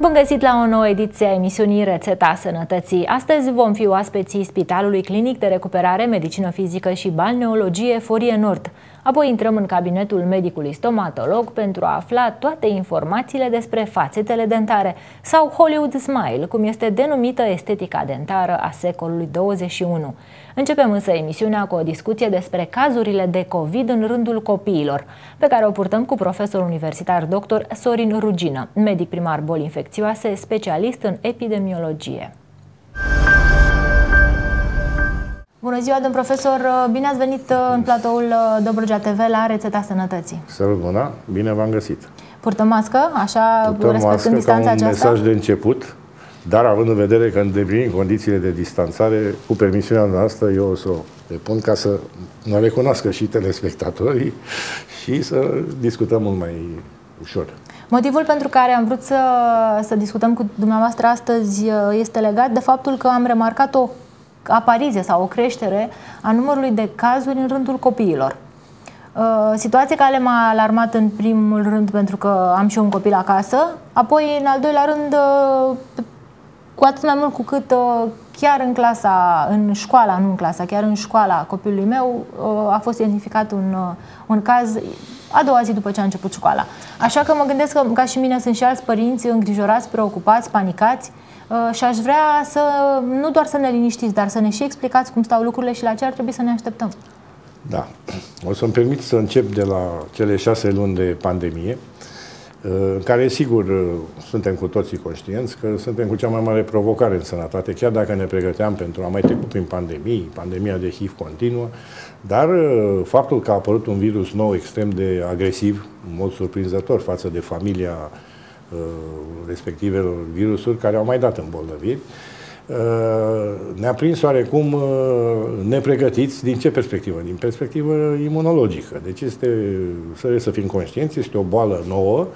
Bun găsit la o nouă ediție a emisiunii Rețeta Sănătății. Astăzi vom fi oaspeții Spitalului Clinic de Recuperare, Medicină Fizică și Balneologie Forie Nord. Apoi intrăm în cabinetul medicului stomatolog pentru a afla toate informațiile despre fațetele dentare sau Hollywood Smile, cum este denumită estetica dentară a secolului 21. Începem însă emisiunea cu o discuție despre cazurile de COVID în rândul copiilor, pe care o purtăm cu profesorul universitar dr. Sorin Rugină, medic primar boli infecțioase, specialist în epidemiologie. Bună ziua, domn profesor! Bine ați venit în platoul Dobrogea TV la Rețeta Sănătății. Salut, bună! Bine v-am găsit! Purtăm mască, așa, respectând distanța aceasta? Ca un mesaj de început, dar având în vedere că îndeplinim condițiile de distanțare, cu permisiunea noastră, eu o să o depun ca să ne recunoască și telespectatorii și să discutăm mult mai ușor. Motivul pentru care am vrut să discutăm cu dumneavoastră astăzi este legat de faptul că am remarcat o apariție sau o creștere a numărului de cazuri în rândul copiilor. Situație care m-a alarmat în primul rând pentru că am și eu un copil acasă, apoi în al doilea rând cu atât mai mult cu cât chiar chiar în școala copilului meu a fost identificat un caz a doua zi după ce a început școala. Așa că mă gândesc că, ca și mine, sunt și alți părinți îngrijorați, preocupați, panicați și aș vrea să, nu doar să ne liniștiți, dar să ne și explicați cum stau lucrurile și la ce ar trebui să ne așteptăm. Da. O să-mi permit să încep de la cele 6 luni de pandemie, în care, sigur, suntem cu toții conștienți că suntem cu cea mai mare provocare în sănătate, chiar dacă ne pregăteam pentru a mai trecut prin pandemia de HIV continuă, dar faptul că a apărut un virus nou extrem de agresiv, în mod surprinzător față de familia respectivelor virusuri care au mai dat îmbolnăviri, ne-a prins oarecum nepregătiți. Din ce perspectivă? Din perspectivă imunologică. Deci trebuie să fim conștienți, este o boală nouă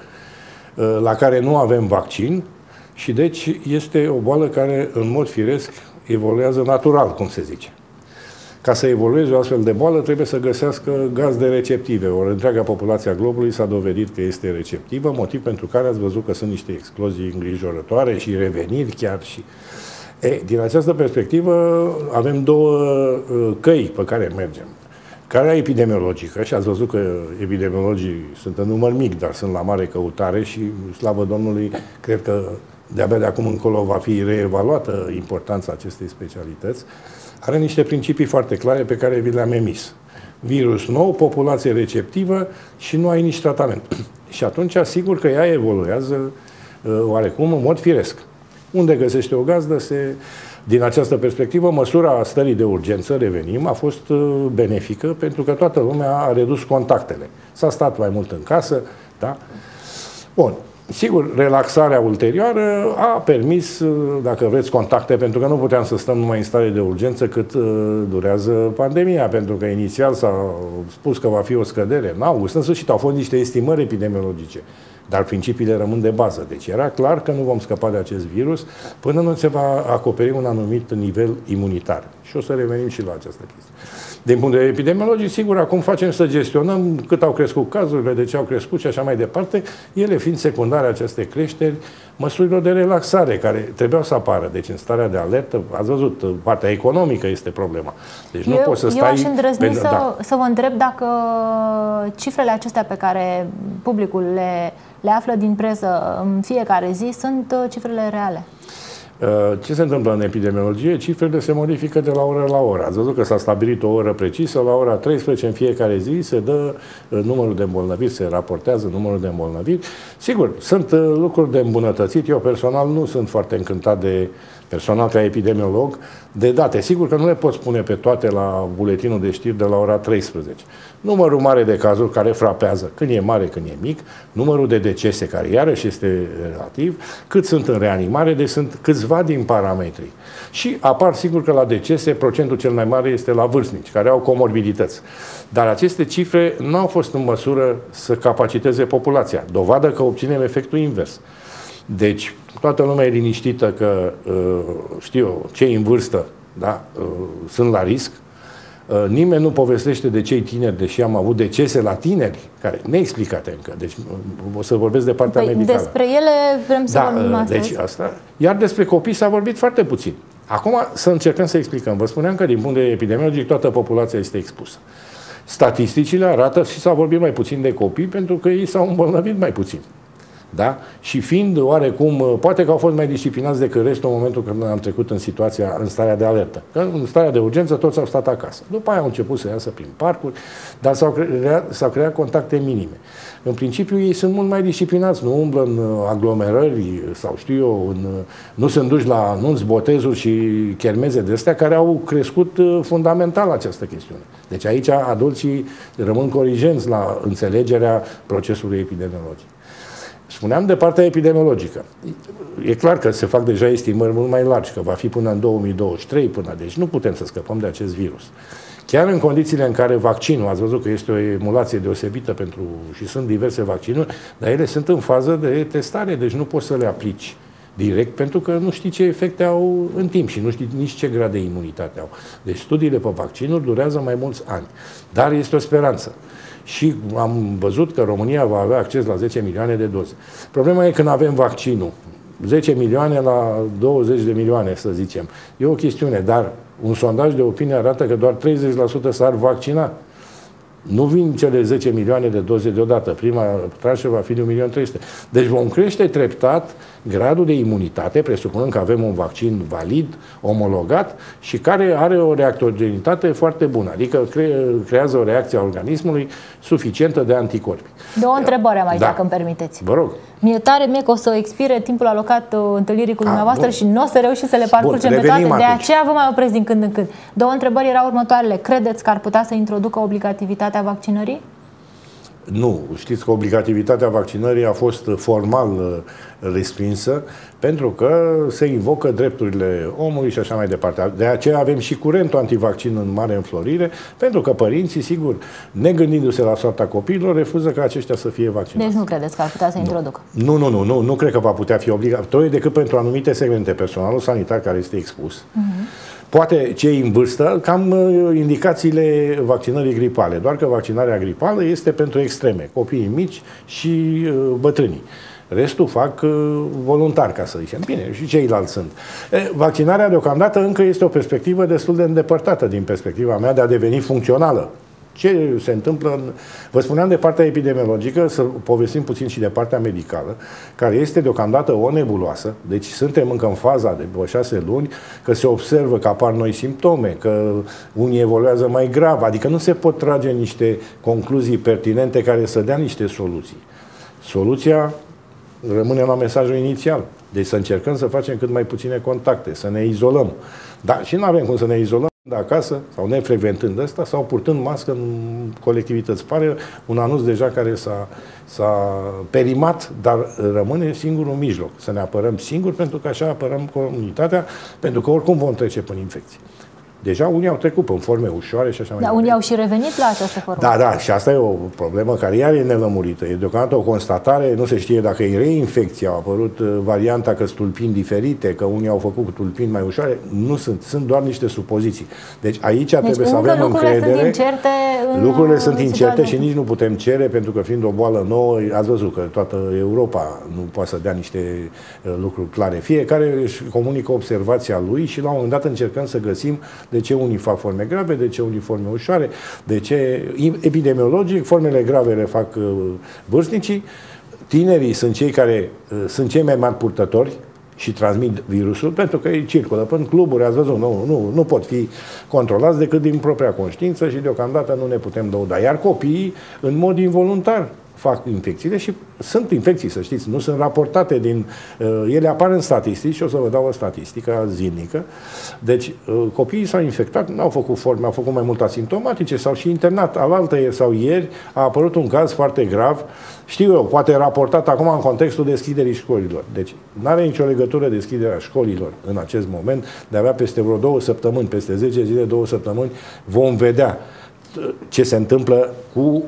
la care nu avem vaccin și deci este o boală care în mod firesc evoluează natural, cum se zice. Ca să evolueze o astfel de boală trebuie să găsească gazde receptive. Ori întreaga populație a globului s-a dovedit că este receptivă, motiv pentru care ați văzut că sunt niște explozii îngrijorătoare și reveniri chiar și... Din această perspectivă avem două căi pe care mergem. Carea epidemiologică, și ați văzut că epidemiologii sunt în număr mic, dar sunt la mare căutare și, slavă Domnului, cred că de-abia de acum încolo va fi reevaluată importanța acestei specialități, are niște principii foarte clare pe care vi le-am emis. Virus nou, populație receptivă și nu ai nici tratament. Și atunci, sigur că ea evoluează oarecum în mod firesc. Unde găsește o gazdă, din această perspectivă, măsura stării de urgență, revenim, a fost benefică pentru că toată lumea a redus contactele. S-a stat mai mult în casă, da? Bun. Sigur, relaxarea ulterioară a permis, dacă vreți, contacte, pentru că nu puteam să stăm numai în stare de urgență cât durează pandemia, pentru că inițial s-a spus că va fi o scădere în august. În sfârșit, au fost niște estimări epidemiologice, dar principiile rămân de bază. Deci era clar că nu vom scăpa de acest virus până nu se va acoperi un anumit nivel imunitar. Și o să revenim și la această chestie. Din punct de vedere epidemiologic, sigur, acum facem să gestionăm cât au crescut cazurile, de ce au crescut și așa mai departe, ele fiind secundare aceste creșteri, măsurilor de relaxare care trebuiau să apară. Deci în starea de alertă, ați văzut, partea economică este problema. Deci nu poți să stai... Eu aș îndrăzni să vă întreb dacă cifrele acestea pe care publicul le află din presă în fiecare zi sunt cifrele reale. Ce se întâmplă în epidemiologie? Cifrele se modifică de la oră la oră. Ați văzut că s-a stabilit o oră precisă, la ora 13 în fiecare zi se dă numărul de îmbolnăviri, se raportează numărul de îmbolnăviri. Sigur, sunt lucruri de îmbunătățit. Eu personal nu sunt foarte încântat de personal ca epidemiolog de date. Sigur că nu le pot spune pe toate la buletinul de știri de la ora 13. Numărul mare de cazuri care frapează, când e mare, când e mic, numărul de decese, care iarăși este relativ, cât sunt în reanimare, deci sunt câțiva din parametrii. Și apar, sigur că la decese, procentul cel mai mare este la vârstnici, care au comorbidități. Dar aceste cifre nu au fost în măsură să capaciteze populația. Dovadă că obținem efectul invers. Deci, toată lumea e liniștită că, știu eu, cei în vârstă, da, sunt la risc. Nimeni nu povestește de cei tineri, deși am avut decese la tineri, care neexplicate încă. Deci o să vorbesc de partea medicală. Despre ele vrem să vorbim astăzi. Deci asta. Iar despre copii s-a vorbit foarte puțin. Acum să încercăm să explicăm. Vă spuneam că din punct de epidemiologic toată populația este expusă. Statisticile arată și s-a vorbit mai puțin de copii pentru că ei s-au îmbolnăvit mai puțin. Da? Și fiind oarecum, poate că au fost mai disciplinați decât restul în momentul când am trecut în starea de alertă. Că în starea de urgență toți au stat acasă. După aia au început să iasă prin parcuri, dar s-au creat contacte minime. În principiu ei sunt mult mai disciplinați, nu umblă în aglomerări sau știu eu, nu se duci la anunți, botezuri și chermeze de astea care au crescut fundamental această chestiune. Deci aici adulții rămân corigenți la înțelegerea procesului epidemiologic. Spuneam de partea epidemiologică. E clar că se fac deja estimări mult mai largi, că va fi până în 2023, deci nu putem să scăpăm de acest virus. Chiar în condițiile în care vaccinul, ați văzut că este o emulație deosebită și sunt diverse vaccinuri, dar ele sunt în fază de testare, deci nu poți să le aplici direct, pentru că nu știi ce efecte au în timp și nu știi nici ce grad de imunitate au. Deci studiile pe vaccinuri durează mai mulți ani. Dar este o speranță. Și am văzut că România va avea acces la 10 milioane de doze. Problema e când avem vaccinul. 10 milioane la 20 de milioane, să zicem. E o chestiune, dar un sondaj de opinie arată că doar 30% s-ar vaccina. Nu vin cele 10 milioane de doze deodată. Prima tranșă va fi de 1.300.000. Deci vom crește treptat gradul de imunitate, presupunând că avem un vaccin valid, omologat și care are o reactogenitate foarte bună. Adică creează o reacție a organismului suficientă de anticorpi. Două întrebări am aici, dacă îmi permiteți. Vă rog. Mi-e tare mie că o să expire timpul alocat întâlnirii cu dumneavoastră și nu o să reușiți să le parcurgem pe toate. De aceea vă mai opresc din când în când. Două întrebări erau următoarele. Credeți că ar putea să introducă obligativitatea vaccinării? Nu. Știți că obligativitatea vaccinării a fost formal respinsă pentru că se invocă drepturile omului și așa mai departe. De aceea avem și curentul antivaccin în mare înflorire, pentru că părinții, sigur, negândindu-se la soarta copiilor, refuză ca aceștia să fie vaccinați. Deci nu credeți că ar putea să introducă? Nu cred că va putea fi obligatorie decât pentru anumite segmente. Personalul sanitar care este expus. Poate cei în vârstă, cam indicațiile vaccinării gripale. Doar că vaccinarea gripală este pentru extreme, copiii mici și bătrânii. Restul fac voluntar, ca să zicem. Bine, și ceilalți sunt. Vaccinarea deocamdată încă este o perspectivă destul de îndepărtată din perspectiva mea de a deveni funcțională. Ce se întâmplă? Vă spuneam de partea epidemiologică, să povestim puțin și de partea medicală, care este deocamdată o nebuloasă, deci suntem încă în faza de 6 luni, că se observă că apar noi simptome, că unii evoluează mai grav, adică nu se pot trage niște concluzii pertinente care să dea niște soluții. Soluția rămâne la mesajul inițial. Deci să încercăm să facem cât mai puține contacte, să ne izolăm. Dar și nu avem cum să ne izolăm de acasă, sau nefrecventând ăsta, sau purtând mască în colectivități. Pare un anunț deja care s-a perimat, dar rămâne singurul mijloc. Să ne apărăm singuri, pentru că așa apărăm comunitatea, pentru că oricum vom trece prin infecții. Deja unii au trecut în forme ușoare și așa mai departe. Dar unii au și revenit la această formă. Da, și asta e o problemă care iar e nelămurită. E deocamdată o constatare, nu se știe dacă e reinfecție, au apărut varianta că stulpini diferite, că unii au făcut tulpini mai ușoare. Nu sunt doar niște supoziții. Deci aici trebuie să avem încredere. Lucrurile sunt incerte și nici nu putem cere, pentru că fiind o boală nouă, ați văzut că toată Europa nu poate să dea niște lucruri clare. Fiecare își comunică observația lui și la un moment dat încercăm să găsim de ce unii fac forme grave, de ce unii forme ușoare, de ce epidemiologic formele grave le fac vârstnicii, tinerii sunt cei care sunt cei mai mari purtători și transmit virusul, pentru că ei circulă în cluburi, ați văzut, nu pot fi controlați decât din propria conștiință și deocamdată nu ne putem lăuda. Iar copiii, în mod involuntar, fac infecțiile și sunt infecții, să știți, nu sunt raportate ele apar în statistici și o să vă dau o statistică zilnică. Deci, copiii s-au infectat, n-au făcut forme, au făcut mai mult asimptomatice, s-au și internat. Alaltăieri sau ieri a apărut un caz foarte grav, știu eu, poate raportat acum în contextul deschiderii școlilor. Deci, nu are nicio legătură deschiderea școlilor în acest moment, de avea peste vreo 2 săptămâni, peste 10 zile, 2 săptămâni, vom vedea. ce se întâmplă cu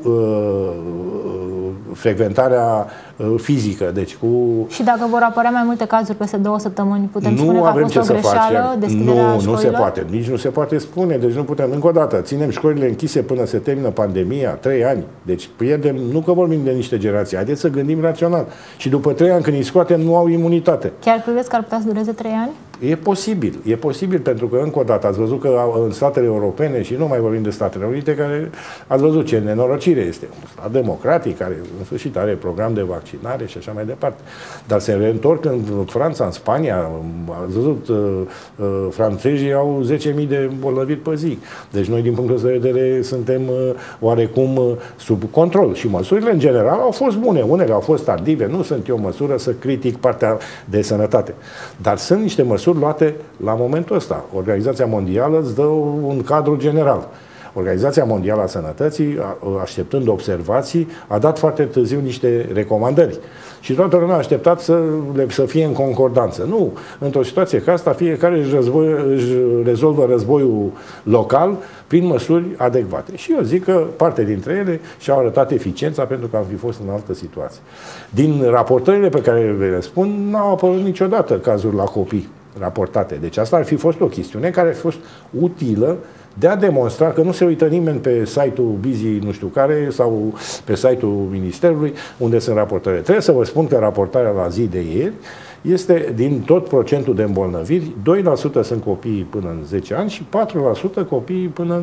frecventarea fizică. Deci cu... Și dacă vor apărea mai multe cazuri peste 2 săptămâni, putem spune că a fost o greșeală deschiderea școlilor? Nu se poate. Nici nu se poate spune. Deci nu putem. Încă o dată, ținem școlile închise până se termină pandemia, 3 ani. Deci pierdem, nu că vorbim de niște generații. Haideți să gândim rațional. Și după 3 ani, când îi scoatem, nu au imunitate. Chiar credeți că ar putea să dureze 3 ani? E posibil. E posibil pentru că, încă o dată, ați văzut că în statele europene, și nu mai vorbim de Statele Unite, care ați văzut ce nenorocire este. Un stat democratic, care în sfârșit are program de vaccinare și așa mai departe. Dar se reîntorc în Franța, în Spania, ați văzut, francezii au 10.000 de bolnavi pe zi. Deci noi, din punctul de vedere, suntem oarecum sub control. Și măsurile, în general, au fost bune. Unele au fost tardive. Nu sunt eu măsură să critic partea de sănătate. Dar sunt niște măsuri luate la momentul ăsta. Organizația Mondială îți dă un cadru general. Organizația Mondială a Sănătății, așteptând observații, a dat foarte târziu niște recomandări. Și toată lumea a așteptat să fie în concordanță. Nu. Într-o situație ca asta, fiecare își rezolvă războiul local prin măsuri adecvate. Și eu zic că parte dintre ele și-au arătat eficiența pentru că am fi fost în altă situație. Din raportările pe care le spun, n-au apărut niciodată cazuri la copii raportate. Deci asta ar fi fost o chestiune care a fost utilă de a demonstra că nu se uită nimeni pe site-ul Bizi nu știu care sau pe site-ul Ministerului unde sunt raportările. Trebuie să vă spun că raportarea la zi de ieri este din tot procentul de îmbolnăviri, 2% sunt copii până în 10 ani și 4% copii până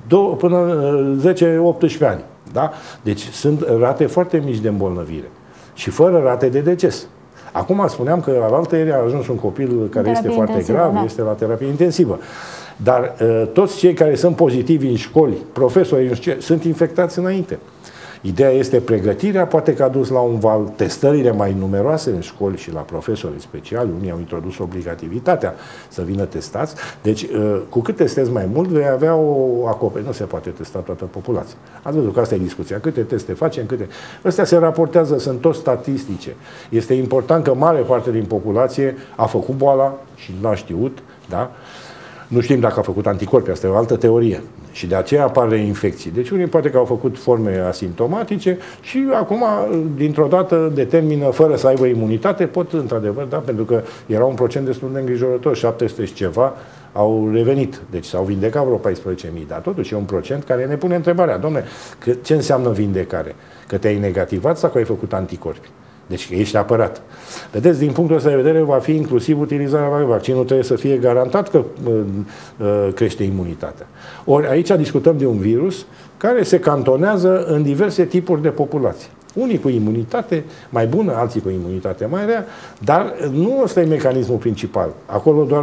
în 10-18 ani. Da? Deci sunt rate foarte mici de îmbolnăvire și fără rate de deces. Acum spuneam că alaltăieri a ajuns un copil care este foarte grav, da. Este la terapie intensivă. Dar toți cei care sunt pozitivi în școli, profesori, sunt infectați înainte. Ideea este pregătirea, poate că a dus la un val, testările mai numeroase în școli și la profesori speciali, unii au introdus obligativitatea să vină testați. Deci, cu cât testezi mai mult, vei avea o acoperire. Nu se poate testa toată populația. Ați văzut că asta e discuția. Câte teste facem, câte... Astea se raportează, sunt tot statistice. Este important că mare parte din populație a făcut boala și nu a știut, da? Nu știm dacă a făcut anticorpi, asta e o altă teorie. Și de aceea apar infecții. Deci unii poate că au făcut forme asimptomatice și acum, dintr-o dată, determină, fără să aibă imunitate, pot, într-adevăr, da, pentru că era un procent destul de îngrijorător, 700 și ceva au revenit. Deci s-au vindecat vreo 14.000, dar totuși e un procent care ne pune întrebarea, dom'le, ce înseamnă vindecare? Că te-ai negativat sau că ai făcut anticorpi? Deci ești apărat. Vedeți, din punctul ăsta de vedere, va fi inclusiv utilizarea vaccinului. Trebuie să fie garantat că crește imunitatea. Ori aici discutăm de un virus care se cantonează în diverse tipuri de populație. Unii cu imunitate mai bună, alții cu imunitate mai rea, dar nu ăsta e mecanismul principal. Acolo doar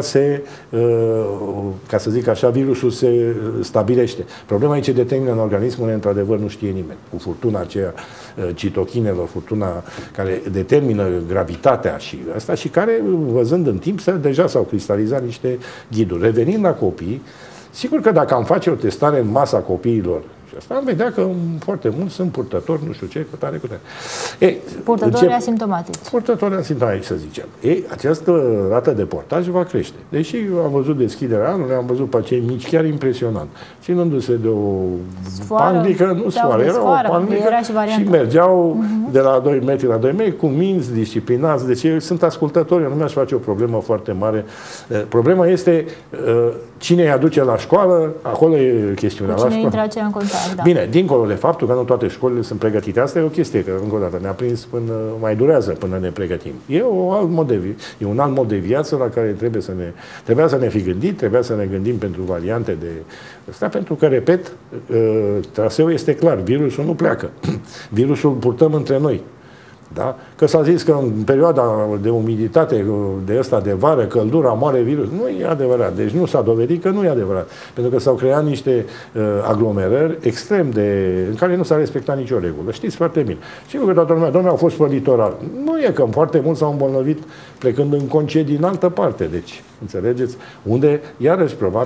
ca să zic așa, virusul se stabilește. Problema e ce determină în organismul, într-adevăr, nu știe nimeni. Cu furtuna aceea citochinelor, furtuna care determină gravitatea și asta și care, văzând în timp, deja s-au cristalizat niște ghiduri. Revenind la copii, sigur că dacă am face o testare în masa copiilor, asta am vedea că foarte mulți sunt purtători, nu știu ce, cu tare. Purtători asimptomatici. Purtători asimptomatici, să zicem. Această rată de portaj va crește. Deși am văzut deschiderea anului, am văzut pe cei mici chiar impresionant. Ținându-se de o panglică, nu sfoară, era o panglică și mergeau de la 2 metri la 2 metri, cu minți, disciplinați. Deci ei sunt ascultători, eu nu mi-aș face o problemă foarte mare. Problema este cine îi aduce la școală, acolo e chestiunea. Cine intră aceea în contact. Da. Bine, dincolo de faptul că nu toate școlile sunt pregătite. Asta e o chestie, că încă o dată ne-a prins până mai durează până ne pregătim. E un alt mod de viață la care trebuia să ne fi gândit, trebuia să ne gândim pentru variante de asta, pentru că, repet, traseul este clar, virusul nu pleacă. Virusul îl purtăm între noi. Da? Că s-a zis că în perioada de umiditate, de ăsta de vară, căldura, moare virus. Nu e adevărat. Deci nu s-a dovedit că nu e adevărat. Pentru că s-au creat niște aglomerări extrem în care nu s-a respectat nicio regulă. Știți foarte bine. Sigur că toată lumea, domnule, au fost pe litoral. Nu e că foarte mulți s-au îmbolnăvit plecând în concedii în altă parte. Deci, înțelegeți? Unde, iarăși, probabil,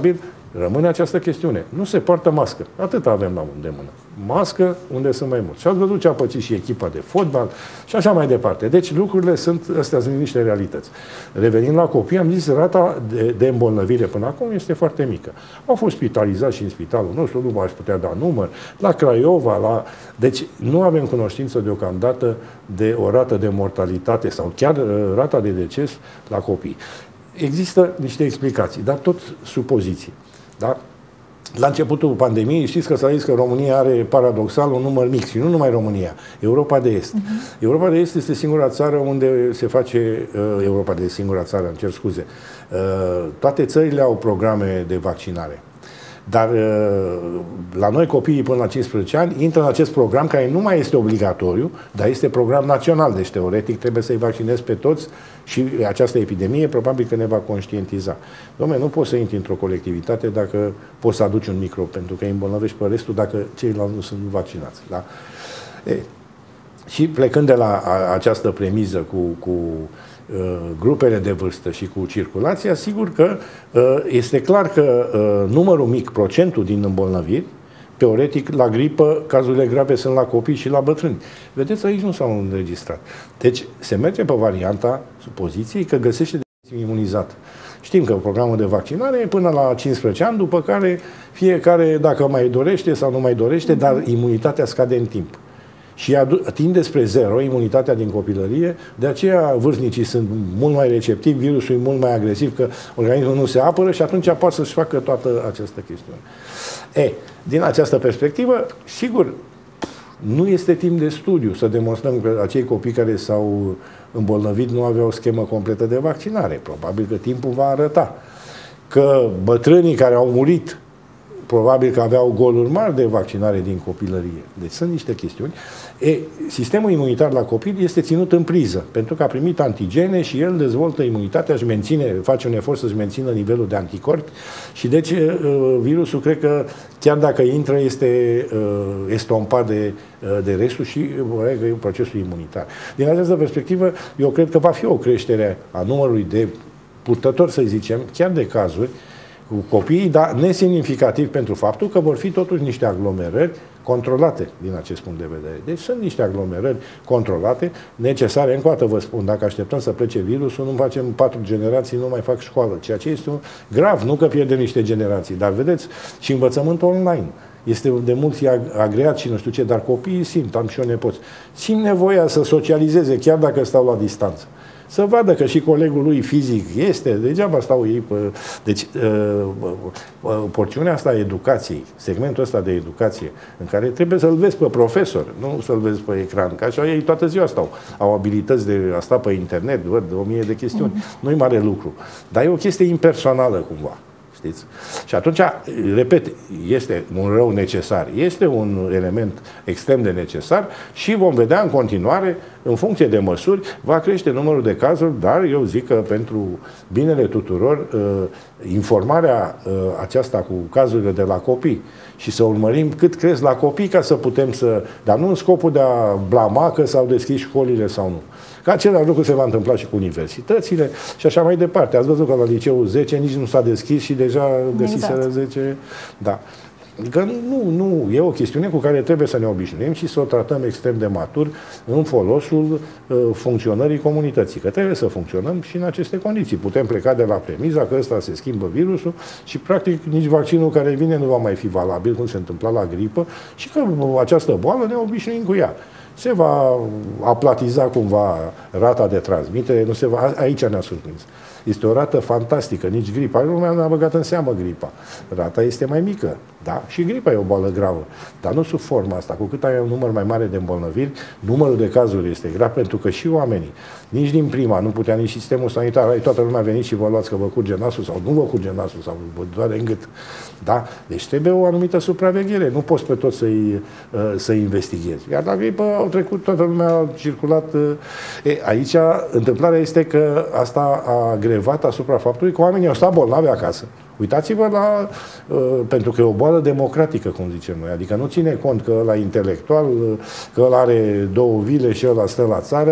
Rămâne această chestiune. Nu se poartă mască. Atât avem la îndemână. Mască unde sunt mai mulți. Și ați văzut ce a pățit și echipa de fotbal și așa mai departe. Deci lucrurile astea sunt niște realități. Revenind la copii, am zis, rata de îmbolnăvire până acum este foarte mică. Au fost spitalizați și în spitalul nostru, nu aș putea da număr, la Craiova, Deci nu avem cunoștință deocamdată de o rată de mortalitate sau chiar rata de deces la copii. Există niște explicații, dar tot supoziții. Da? La începutul pandemiei, știți că s-a zis că România are paradoxal un număr mic și nu numai România, Europa de Est. Europa de Est este singura țară unde se face, Europa de Est, singura țară, îmi cer scuze, toate țările au programe de vaccinare. Dar la noi copiii până la 15 ani intră în acest program care nu mai este obligatoriu, dar este program național, deci teoretic trebuie să-i vaccinezi pe toți și această epidemie probabil că ne va conștientiza. Dom'le, nu poți să intri într-o colectivitate dacă poți să aduci un microb, pentru că îi îmbolnăvești pe restul dacă ceilalți nu sunt vaccinați. Da? Și plecând de la această premiză cu grupele de vârstă și cu circulația, sigur că este clar că numărul mic, procentul din îmbolnăviri, teoretic, la gripă, cazurile grave sunt la copii și la bătrâni. Vedeți, aici nu s-au înregistrat. Deci, se merge pe varianta supoziției că găsește de imunizat. Știm că programul de vaccinare e până la 15 ani, după care fiecare, dacă mai dorește sau nu mai dorește, dar imunitatea scade în timp. Și tinde spre zero imunitatea din copilărie, de aceea vârstnicii sunt mult mai receptivi, virusul e mult mai agresiv, că organismul nu se apără și atunci poate să-și facă toată această chestiune. Din această perspectivă, sigur, nu este timp de studiu să demonstrăm că acei copii care s-au îmbolnăvit nu aveau o schemă completă de vaccinare. Probabil că timpul va arăta că bătrânii care au murit probabil că aveau goluri mari de vaccinare din copilărie. Deci sunt niște chestiuni. Sistemul imunitar la copil este ținut în priză, pentru că a primit antigene și el dezvoltă imunitatea, face un efort să-și mențină nivelul de anticorpi și deci virusul, cred că chiar dacă intră, este estompat de restul și e procesul imunitar. Din această perspectivă, eu cred că va fi o creștere a numărului de purtători, să zicem, chiar de cazuri, cu copiii, dar nesemnificativ pentru faptul că vor fi totuși niște aglomerări controlate din acest punct de vedere. Deci sunt niște aglomerări controlate, necesare. Încă o dată vă spun, dacă așteptăm să plece virusul, nu facem 4 generații, nu mai fac școală, ceea ce este grav, nu că pierdem niște generații, dar vedeți, și învățământul online. Este de mulți agreat și nu știu ce, dar copiii simt, am și eu nepoți, simt nevoia să socializeze, chiar dacă stau la distanță. Să vadă că și colegul lui fizic este, degeaba stau ei pe... Deci, porțiunea asta a educației, segmentul ăsta de educație, în care trebuie să-l vezi pe profesor, nu să-l vezi pe ecran, că așa ei toată ziua stau. Au abilități de a sta pe internet, văd 1000 de chestiuni. Nu-i mare lucru. Dar e o chestie impersonală, cumva. Știți? Și atunci, repet, este un rău necesar, este un element extrem de necesar și vom vedea în continuare, în funcție de măsuri, va crește numărul de cazuri, dar eu zic că pentru binele tuturor, informarea aceasta cu cazurile de la copii și să urmărim cât cresc la copii ca să putem să... Dar nu în scopul de a blama că s-au deschis școlile sau nu. Că același lucru se va întâmpla și cu universitățile și așa mai departe. Ați văzut că la liceul 10 nici nu s-a deschis și deja găsiseră 10... Da. Că nu, e o chestiune cu care trebuie să ne obișnuim și să o tratăm extrem de matur în folosul funcționării comunității. Că trebuie să funcționăm și în aceste condiții. Putem pleca de la premiza că ăsta se schimbă virusul și practic nici vaccinul care vine nu va mai fi valabil, cum se întâmpla la gripă, și că această boală ne obișnuim cu ea. Se va aplatiza cumva rata de transmitere, nu se va... Aici ne-a surprins. Este o rată fantastică, nici gripa. Lumea nu a băgat în seamă gripa. Rata este mai mică, da? Și gripa e o boală gravă, dar nu sub forma asta. Cu cât ai un număr mai mare de îmbolnăviri, numărul de cazuri este grav, pentru că și oamenii, nici din prima, nu putea nici sistemul sanitar, toată lumea a venit și vă luați că vă curge nasul sau nu vă curge nasul sau vă doare în gât. Da? Deci trebuie o anumită supraveghere. Nu poți pe toți să-i investighezi. Iar la gripă au trecut, toată lumea a circulat. Aici întâmplarea este că asta a grevat asupra faptului că oamenii au stat bolnavi acasă. Uitați-vă la... pentru că e o boală democratică, cum zicem noi. Adică nu ține cont că ăla intelectual, că ăla are 2 vile și ăla stă la țară.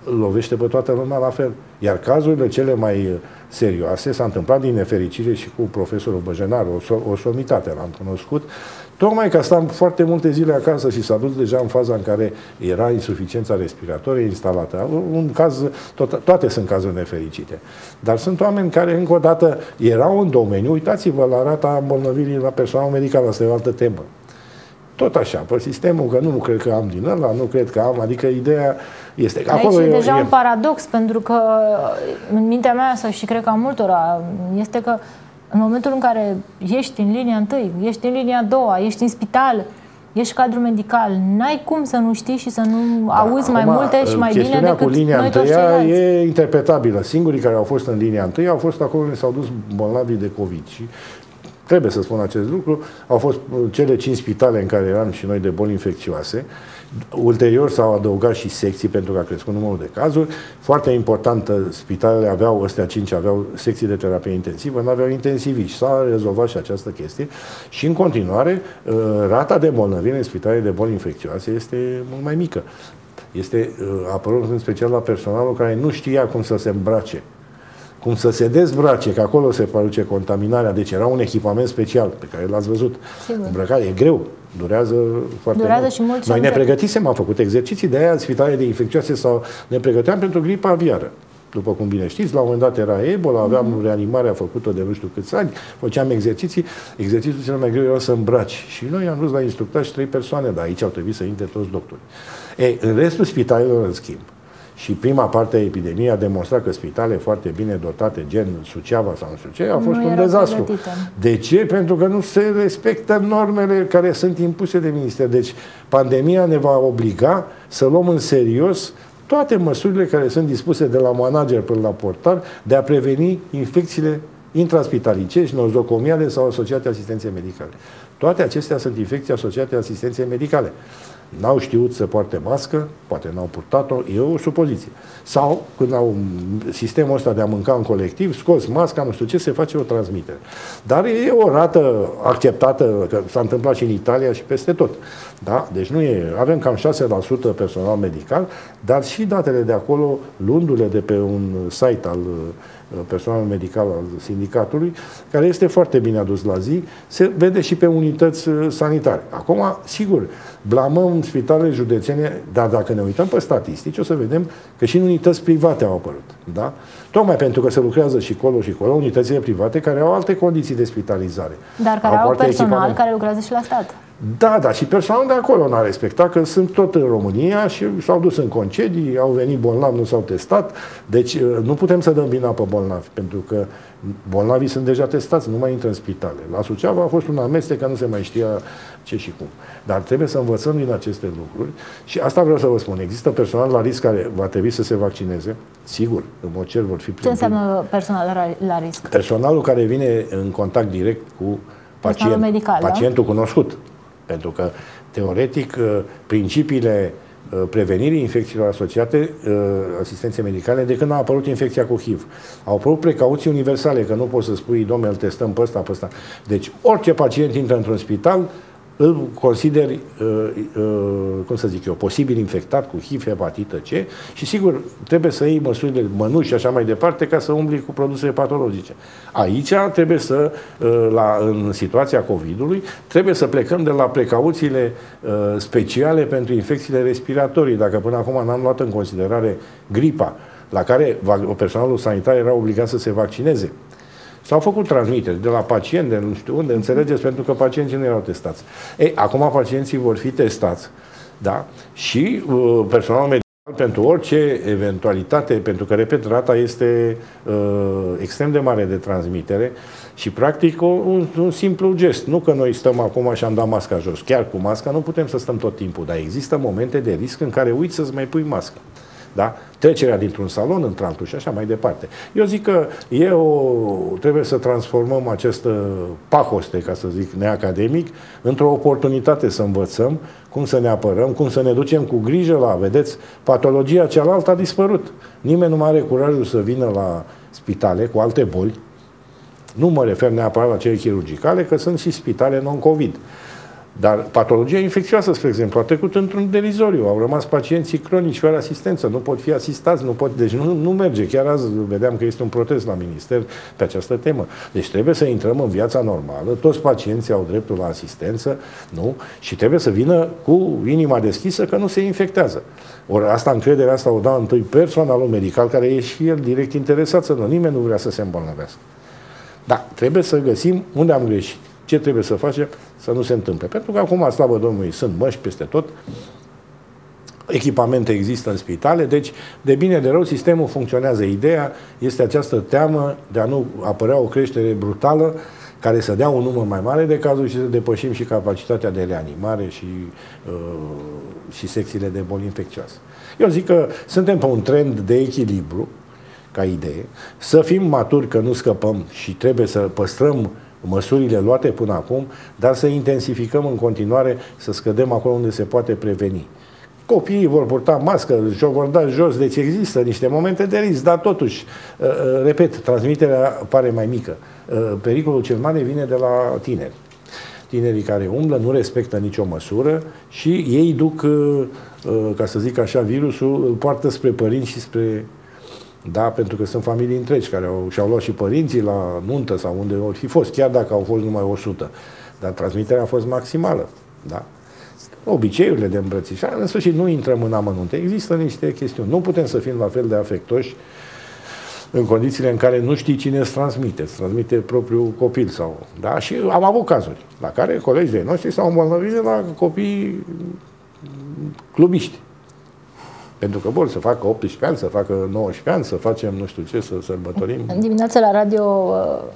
lovește pe toată lumea la fel. Iar cazurile cele mai serioase s-a întâmplat din nefericire și cu profesorul Băjenar, o somitate l-am cunoscut, tocmai că stam foarte multe zile acasă și s-a dus deja în faza în care era insuficiența respiratorie instalată. Un caz, toate sunt cazuri nefericite. Dar sunt oameni care, încă o dată, erau în domeniu. Uitați-vă la rata îmbolnăvirii la personal medical, asta e o altă temă. Tot așa, pe sistemul, că nu cred că am din ăla, nu cred că am, adică ideea este că acolo e deja un paradox, pentru că în mintea mea, sau și cred că a multora, este că în momentul în care ești în linia întâi, ești în linia a doua, ești în spital, ești cadru medical, n-ai cum să nu știi și să nu auzi mai multe și mai bine decât cu linia noi toți întâia ceilalți. E interpretabilă. Singurii care au fost în linia întâi au fost acolo unde s-au dus bolnavii de COVID și trebuie să spun acest lucru, au fost cele 5 spitale în care eram și noi de boli infecțioase. Ulterior s-au adăugat și secții pentru că a crescut numărul de cazuri. Foarte important, spitalele aveau, ăstea 5 aveau secții de terapie intensivă, nu aveau intensiviști. S-a rezolvat și această chestie și în continuare rata de îmbolnăvire în spitalele de boli infecțioase este mult mai mică. Este apărut în special la personalul care nu știa cum să se îmbrace, cum să se dezbrace, că acolo se produce contaminarea. Deci era un echipament special pe care l-ați văzut. Îmbrăcat, e greu, durează foarte mult. Și mult. Noi ne pregătisem, am făcut exerciții, de aia spitalele de infecțioase sau ne pregăteam pentru gripa aviară. După cum bine știți, la un moment dat era Ebola, aveam reanimarea făcută de nu știu câți ani, făceam exerciții. Exercițiul cel mai greu era să îmbraci. Și noi am dus la instructaj 3 persoane, dar aici au trebuit să intre toți doctorii. În restul spitalelor, în schimb, și prima parte a epidemiei a demonstrat că spitale foarte bine dotate, gen Suceava sau nu știu ce, a fost un dezastru. De ce? Pentru că nu se respectă normele care sunt impuse de minister. Deci pandemia ne va obliga să luăm în serios toate măsurile care sunt dispuse de la manager până la portar de a preveni infecțiile intraspitalicești, nozocomiale sau asociate asistenței medicale. Toate acestea sunt infecții asociate asistenței medicale. N-au știut să poarte mască, poate n-au purtat-o, e o supoziție. Sau, când au sistemul ăsta de a mânca în colectiv, scos masca, nu știu ce, se face o transmitere. Dar e o rată acceptată, că s-a întâmplat și în Italia și peste tot. Da? Deci nu e, avem cam 6% personal medical, dar și datele de acolo, luându-le de pe un site al personalul medical al sindicatului, care este foarte bine adus la zi, se vede și pe unități sanitare. Acum, sigur, blamăm spitalele județene, dar dacă ne uităm pe statistici, o să vedem că și în unități private au apărut. Da? Tocmai pentru că se lucrează și colo și colo, unitățile private care au alte condiții de spitalizare. Dar care au personal care lucrează și la stat. Da, da, și personalul de acolo n-a respectat, că sunt tot în România și s-au dus în concedii, au venit bolnavi, nu s-au testat. Deci nu putem să dăm vina pe bolnavi, pentru că bolnavii sunt deja testați, nu mai intră în spitale. La Suceava a fost un amestec, că nu se mai știa ce și cum. Dar trebuie să învățăm din aceste lucruri și asta vreau să vă spun. Există personal la risc care va trebui să se vaccineze. Sigur, în mod cer vor fi... Ce înseamnă personal la risc? Personalul care vine în contact direct cu pacientul cunoscut. Pentru că, teoretic, principiile prevenirii infecțiilor asociate asistenței medicale de când a apărut infecția cu HIV. Au apărut precauții universale, că nu poți să spui, dom'le, îl testăm pe ăsta, pe ăsta. Deci, orice pacient intră într-un spital, îl consideri, cum să zic eu, posibil infectat cu HIV, hepatită C și sigur trebuie să iei măsurile, mănuși și așa mai departe ca să umbli cu produse patologice. Aici trebuie să, în situația COVID-ului, trebuie să plecăm de la precauțiile speciale pentru infecțiile respiratorii. Dacă până acum n-am luat în considerare gripa, la care personalul sanitar era obligat să se vaccineze. S-au făcut transmiteri de la pacient, de nu știu unde, înțelegeți, pentru că pacienții nu erau testați. Acum pacienții vor fi testați, da? Și personalul medical pentru orice eventualitate, pentru că, repet, rata este extrem de mare de transmitere și, practic, un simplu gest. Nu că noi stăm acum și am dat masca jos. Chiar cu masca nu putem să stăm tot timpul, dar există momente de risc în care uiți să-ți mai pui masca. Da? Trecerea dintr-un salon într-altul și așa mai departe. Eu zic că trebuie să transformăm acest pacoste, ca să zic, neacademic, într-o oportunitate să învățăm cum să ne apărăm, cum să ne ducem cu grijă vedeți, patologia cealaltă a dispărut. Nimeni nu mai are curajul să vină la spitale cu alte boli. Nu mă refer neapărat la cele chirurgicale, că sunt și spitale non-COVID. Dar patologia infecțioasă, spre exemplu, a trecut într-un derizoriu. Au rămas pacienții cronici fără asistență, nu pot fi asistați, deci nu merge. Chiar azi vedeam că este un protest la minister pe această temă. Deci trebuie să intrăm în viața normală, toți pacienții au dreptul la asistență, nu? Și trebuie să vină cu inima deschisă că nu se infectează. Ori asta, încrederea asta o dă întâi personalul medical, care e și el direct interesat să nu. Nimeni nu vrea să se îmbolnăvească. Da, trebuie să găsim unde am greșit. Ce trebuie să facem să nu se întâmple? Pentru că acum, slavă Domnului, sunt măști peste tot, echipamente există în spitale, deci, de bine de rău, sistemul funcționează. Ideea este această teamă de a nu apărea o creștere brutală care să dea un număr mai mare de cazuri și să depășim și capacitatea de reanimare și secțiile de boli infecțioase. Eu zic că suntem pe un trend de echilibru, ca idee, să fim maturi că nu scăpăm și trebuie să păstrăm măsurile luate până acum, dar să intensificăm în continuare, să scădem acolo unde se poate preveni. Copiii vor purta mască, și-o vor da jos, deci există niște momente de risc, dar totuși, repet, transmiterea pare mai mică. Pericolul cel mare vine de la tineri. Tinerii care umblă, nu respectă nicio măsură și ei duc, ca să zic așa, virusul îl poartă spre părinți și spre... Da, pentru că sunt familii întregi care și-au luat și părinții la nuntă sau unde au fi fost, chiar dacă au fost numai 100. Dar transmiterea a fost maximală. Da? Obiceiurile de îmbrățișare, în sfârșit, nu intrăm în amănunte. Există niște chestiuni. Nu putem să fim la fel de afectoși în condițiile în care nu știi cine îți transmite. Îți transmite propriul copil sau... Da? Și am avut cazuri la care colegii de noștri s-au îmbolnăvit de la copii clubiști. Pentru că vor să facă 18 ani, să facă 19 ani, să facem nu știu ce, să sărbătorim. În dimineața la radio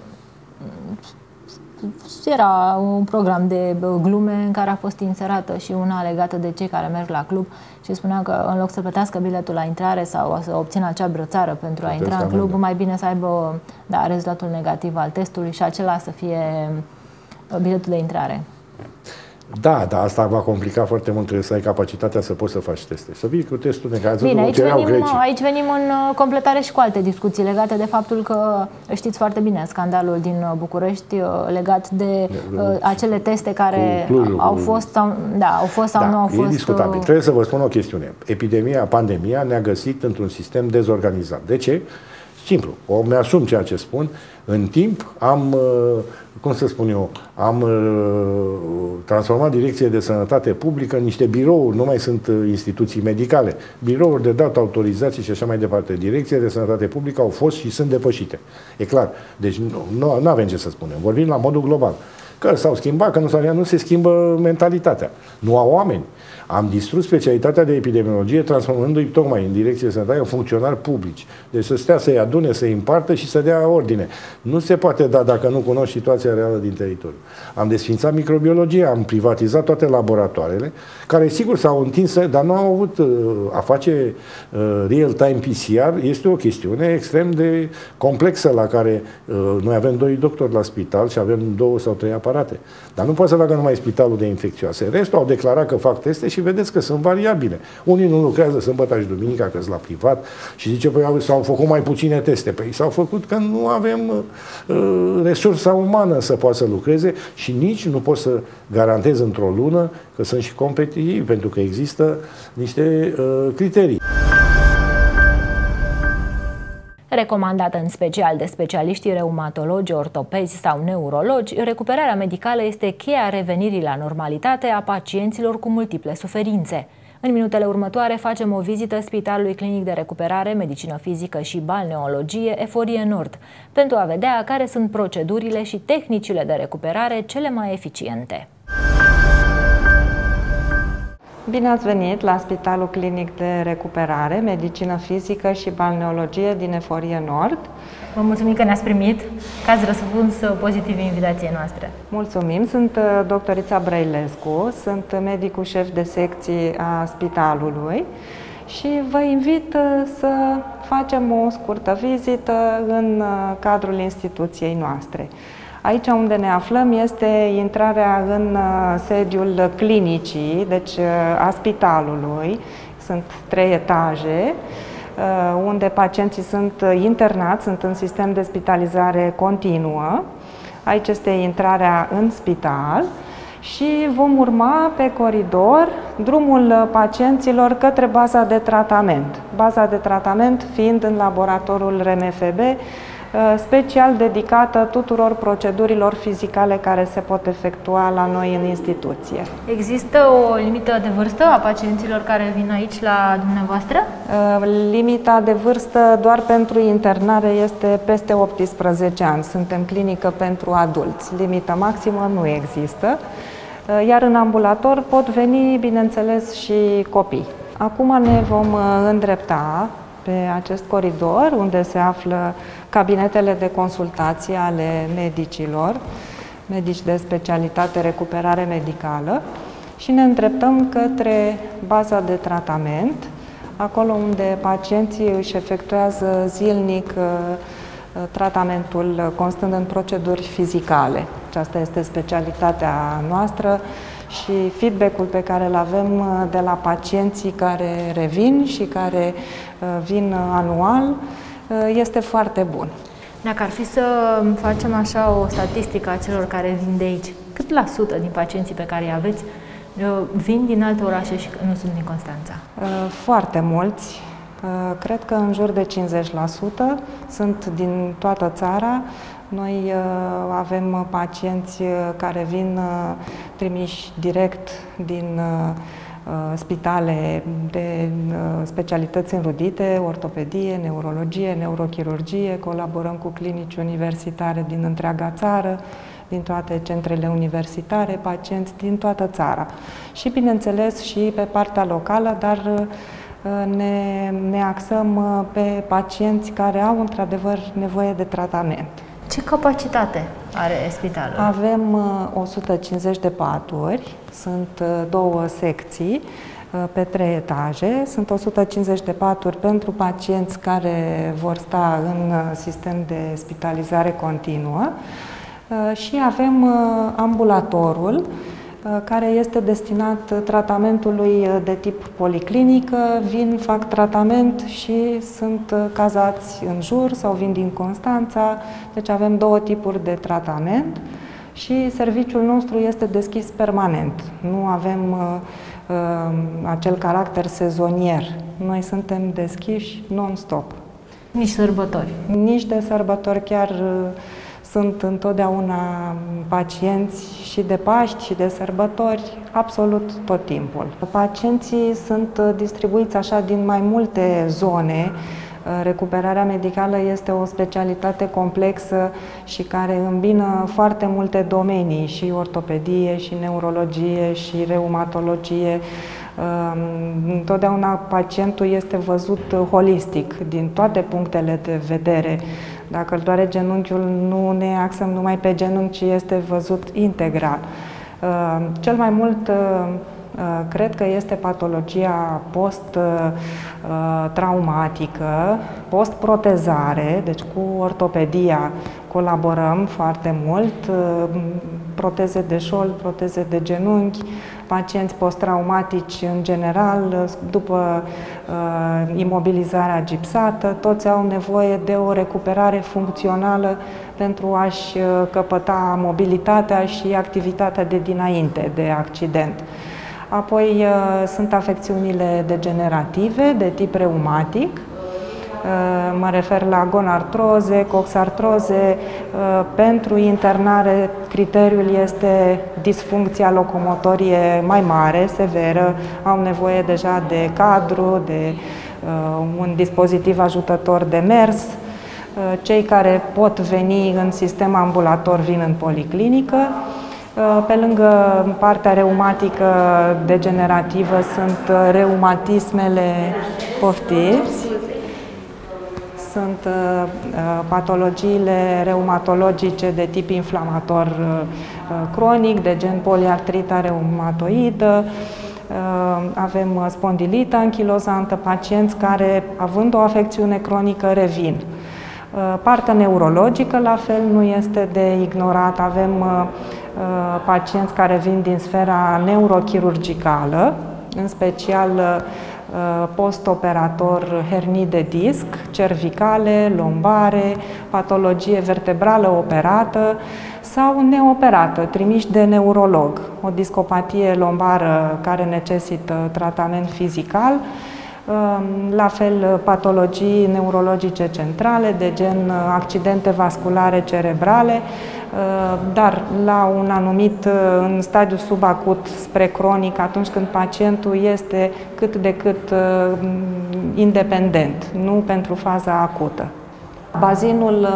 era un program de glume în care a fost inserată și una legată de cei care merg la club și spunea că în loc să plătească biletul la intrare sau să obțină acea brățară pentru a intra în club, mai bine să aibă rezultatul negativ al testului și acela să fie biletul de intrare. Da, dar asta va complica foarte mult, trebuie să ai capacitatea să poți să faci teste. Să vii cu testul negativ. Bine, aici venim în completare și cu alte discuții legate de faptul că știți foarte bine scandalul din București legat de acele teste care au fost sau, nu au fost. E discutabil. Trebuie să vă spun o chestiune. Pandemia ne-a găsit într-un sistem dezorganizat. De ce? Simplu. Îmi asum ceea ce spun. În timp am, cum să spun eu, am transformat Direcția de Sănătate Publică în niște birouri, nu mai sunt instituții medicale, birouri de dat autorizații și așa mai departe. Direcția de Sănătate Publică au fost și sunt depășite. E clar. Deci nu avem ce să spunem. Vorbim la modul global. Că s-au schimbat, că nu se schimbă mentalitatea. Nu au oameni. Am distrus specialitatea de epidemiologie transformându-i tocmai în Direcție de Sănătate în funcționari publici. Deci să stea să-i adune, să-i împartă și să dea ordine. Nu se poate da dacă nu cunoști situația reală din teritoriu. Am desfințat microbiologia, am privatizat toate laboratoarele, care sigur s-au întins, dar nu au avut a face real-time PCR. Este o chestiune extrem de complexă la care noi avem 2 doctori la spital și avem 2 sau 3 aparate. Dar nu poate să facă numai spitalul de infecțioase. Restul au declarat că fac teste și vedeți că sunt variabile. Unii nu lucrează sâmbătă și duminica, că sunt la privat și zice, păi s-au făcut mai puține teste. Păi s-au făcut că nu avem resursa umană să poată să lucreze și nici nu pot să garantez într-o lună că sunt și competitivi, pentru că există niște criterii. Recomandată în special de specialiștii reumatologi, ortopezi sau neurologi, recuperarea medicală este cheia revenirii la normalitate a pacienților cu multiple suferințe. În minutele următoare facem o vizită Spitalului Clinic de Recuperare, Medicină Fizică și Balneologie Eforie Nord, pentru a vedea care sunt procedurile și tehnicile de recuperare cele mai eficiente. Bine ați venit la Spitalul Clinic de Recuperare, Medicină Fizică și Balneologie din Eforie Nord. Vă mulțumim că ne-ați primit, că ați răspuns pozitiv invitației noastre. Mulțumim, sunt doctorița Brăilescu, sunt medicul șef de secție a spitalului și vă invit să facem o scurtă vizită în cadrul instituției noastre. Aici unde ne aflăm este intrarea în sediul clinicii, deci a spitalului. Sunt 3 etaje, unde pacienții sunt internați, sunt în sistem de spitalizare continuă. Aici este intrarea în spital și vom urma pe coridor drumul pacienților către baza de tratament. Baza de tratament fiind în laboratorul RMFB, special dedicată tuturor procedurilor fizicale care se pot efectua la noi în instituție. Există o limită de vârstă a pacienților care vin aici la dumneavoastră? Limita de vârstă doar pentru internare este peste 18 ani. Suntem clinică pentru adulți. Limita maximă nu există. Iar în ambulator pot veni, bineînțeles, și copii. Acum ne vom îndrepta pe acest coridor, unde se află cabinetele de consultație ale medicilor, medici de specialitate recuperare medicală, și ne îndreptăm către baza de tratament, acolo unde pacienții își efectuează zilnic tratamentul constând în proceduri fizicale. Aceasta este specialitatea noastră și feedback-ul pe care îl avem de la pacienții care revin și care vin anual este foarte bun. Dacă ar fi să facem așa o statistică a celor care vin de aici, cât la sută din pacienții pe care îi aveți vin din alte orașe și nu sunt din Constanța? Foarte mulți. Cred că în jur de 50% sunt din toată țara. Noi avem pacienți care vin trimiși direct din spitale de specialități înrudite, ortopedie, neurologie, neurochirurgie, colaborăm cu clinici universitare din întreaga țară, din toate centrele universitare, pacienți din toată țara. Și, bineînțeles, și pe partea locală, dar ne axăm pe pacienți care au, într-adevăr, nevoie de tratament. Ce capacitate are spitalul? Avem 150 de paturi, sunt două secții pe 3 etaje, sunt 150 de paturi pentru pacienți care vor sta în sistem de spitalizare continuă și avem ambulatorul, care este destinat tratamentului de tip policlinică, vin, fac tratament și sunt cazați în jur sau vin din Constanța, deci avem două tipuri de tratament și serviciul nostru este deschis permanent. Nu avem acel caracter sezonier. Noi suntem deschiși non-stop. Nici sărbători? Nici de sărbători, chiar sunt întotdeauna pacienți și de Paști și de sărbători, absolut tot timpul. Pacienții sunt distribuiți așa din mai multe zone. Recuperarea medicală este o specialitate complexă și care îmbină foarte multe domenii, și ortopedie, și neurologie, și reumatologie. Întotdeauna pacientul este văzut holistic, din toate punctele de vedere. Dacă îl doare genunchiul, nu ne axăm numai pe genunchi, ci este văzut integral. Cel mai mult cred că este patologia post-traumatică, post-protezare, deci cu ortopedia colaborăm foarte mult, proteze de șold, proteze de genunchi, pacienți post-traumatici în general, după imobilizarea gipsată, toți au nevoie de o recuperare funcțională pentru a-și căpăta mobilitatea și activitatea de dinainte de accident. Apoi sunt afecțiunile degenerative de tip reumatic, mă refer la gonartroze, coxartroze. Pentru internare criteriul este disfuncția locomotorie mai mare, severă, au nevoie deja de cadru, de un dispozitiv ajutător de mers. Cei care pot veni în sistem ambulator vin în policlinică. Pe lângă partea reumatică degenerativă sunt reumatismele, poftiți, sunt patologiile reumatologice de tip inflamator cronic, de gen poliartrita reumatoidă, avem spondilita anchilozantă, pacienți care, având o afecțiune cronică, revin. Partea neurologică, la fel, nu este de ignorat. Avem pacienți care vin din sfera neurochirurgicală, în special postoperator hernii de disc, cervicale, lombare, patologie vertebrală operată sau neoperată, trimiși de neurolog, o discopatie lombară care necesită tratament fizical, la fel patologii neurologice centrale, de gen accidente vasculare cerebrale, dar la un anumit, în stadiu subacut spre cronic, atunci când pacientul este cât de cât independent, nu pentru faza acută. Bazinul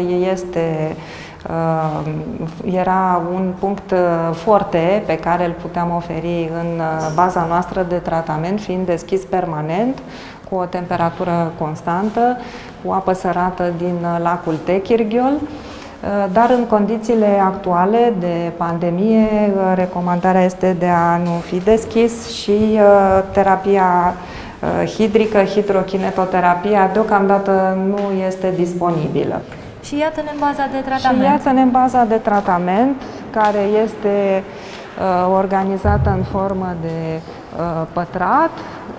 era un punct forte pe care îl puteam oferi în baza noastră de tratament, fiind deschis permanent, cu o temperatură constantă, cu apă sărată din lacul Techirghiol, dar în condițiile actuale de pandemie, recomandarea este de a nu fi deschis și terapia hidrică, hidrokinetoterapia, deocamdată nu este disponibilă. Și iată-ne în baza de tratament. Și iată-ne în baza de tratament, care este organizată în formă de pătrat.